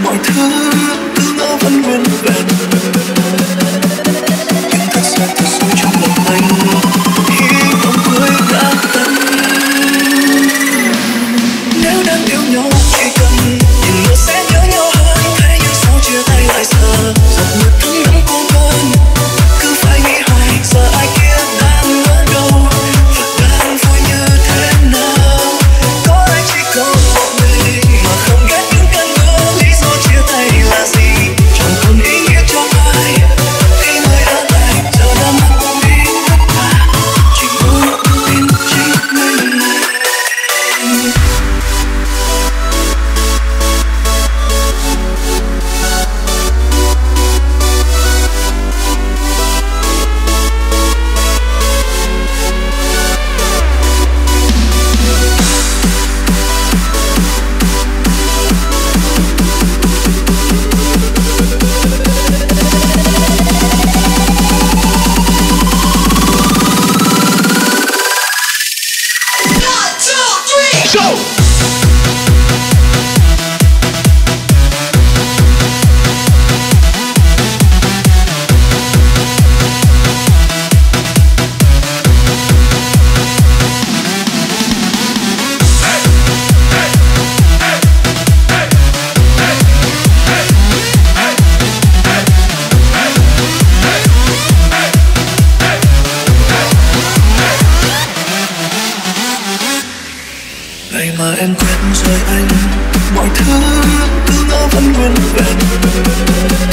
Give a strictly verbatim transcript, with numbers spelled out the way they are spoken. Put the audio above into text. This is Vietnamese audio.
mọi thứ cứ ngỡ vẫn nguyên vẹn, nhưng thật ra thật sâu trong lòng anh hy vọng cuối đã tắt. Nếu đang yêu nhau chỉ cần nhìn nữa sẽ nhớ nhau hơn, thế nhưng sao chia tay lại giờ giọt nước thấm đẫm cô đơn. Cứ phải nghĩ hoài giờ ai kia đang ở đâu và đang vui như thế nào. Có ai chỉ có một mình mà không ghét những cơn mưa, lý do chia tay là gì chẳng còn ý nghĩa cho ai. Khi người đã lại giờ đã mất đi tất cả, chỉ muốn tin chính mình. Ngày mà em quên rồi anh, mọi thứ cứ ngỡ vẫn nguyên vẹn,